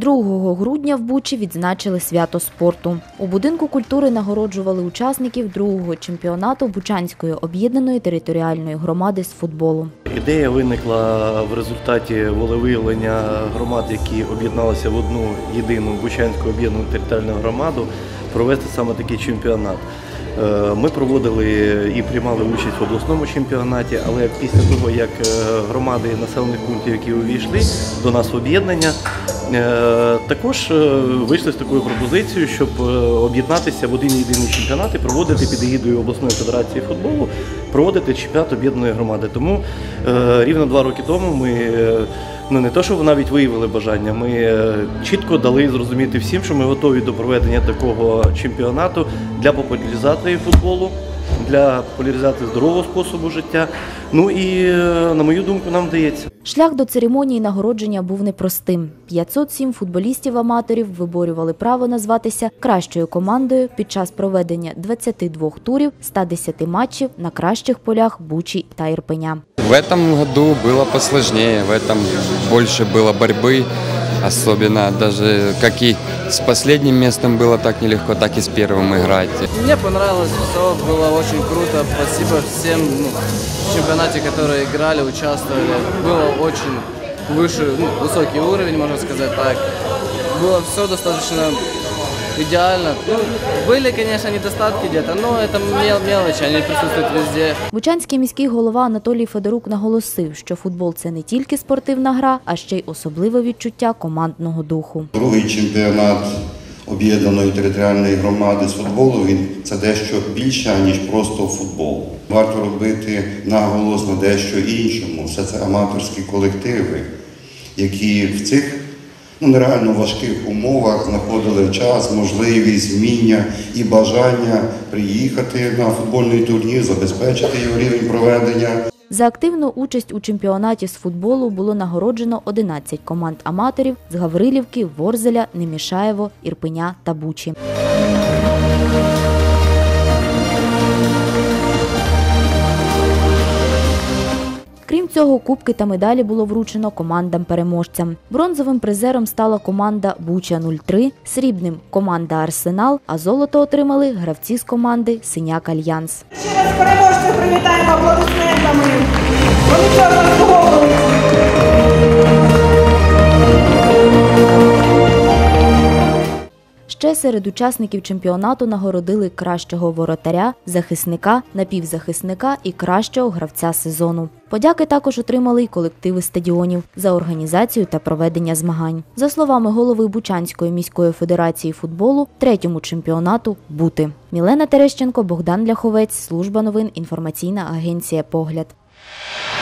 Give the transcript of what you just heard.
2 грудня в Бучі відзначили свято спорту. У будинку культури нагороджували учасників 2-го чемпіонату Бучанської об'єднаної територіальної громади з футболу. Ідея виникла в результаті волевиявлення громад, які об'єдналися в одну єдину Бучанську об'єднану територіальну громаду, провести саме такий чемпіонат. Ми проводили і приймали участь в обласному чемпіонаті, але після того, як громади населених пунктів, які увійшли до нас в об'єднання, також вийшли з такою пропозицією, щоб об'єднатися в один єдиний чемпіонат і проводити під егідою обласної федерації футболу, проводити чемпіонат об'єднаної громади. Тому рівно 2 роки тому ми не те, що навіть виявили бажання, ми чітко дали зрозуміти всім, що ми готові до проведення такого чемпіонату для популяризації футболу, для популяризації здорового способу життя. Ну і, на мою думку, нам вдається. Шлях до церемонії нагородження був непростим. 507 футболістів-аматорів виборювали право назватися кращою командою під час проведення 22 турів, 110 матчів на кращих полях Бучі та Ірпеня. В этом году было посложнее, в этом больше было борьбы, особенно даже как и с последним местом было так нелегко, так и с первым играть. Мне понравилось все, было очень круто, спасибо всем в чемпионате, которые играли, участвовали. Было очень высокий уровень, можно сказать так. Было все достаточно идеально. Были, конечно, недостатки где-то, но это мелочи, они присутствуют везде. Бучанський міський голова Анатолій Федорук наголосив, що футбол – це не тільки спортивна гра, а ще й особливе відчуття командного духу. Другий чемпіонат об'єднаної територіальної громади з футболу – це дещо більше, ніж просто футбол. Варто робити наголос на дещо іншому. Все це аматорські колективи, які в цих нереально важких умовах знаходили час, можливість, вміння і бажання приїхати на футбольний турнір, забезпечити його рівень проведення. За активну участь у чемпіонаті з футболу було нагороджено 11 команд аматорів з Гаврилівки, Ворзеля, Немішаєво, Ірпеня та Бучі. Крім цього, кубки та медалі було вручено командам-переможцям. Бронзовим призером стала команда Буча-03, срібним – команда Арсенал, а золото отримали гравці з команди Синяк Альянс. Ще раз переможців привітаємо аплодисментами. Вони цього заслуговують. Ще серед учасників чемпіонату нагородили кращого воротаря, захисника, напівзахисника і кращого гравця сезону. Подяки також отримали й колективи стадіонів за організацію та проведення змагань. За словами голови Бучанської міської федерації футболу, 3-му чемпіонату бути. Мілена Терещенко, Богдан Ляховець, Служба новин, інформаційна агенція «Погляд».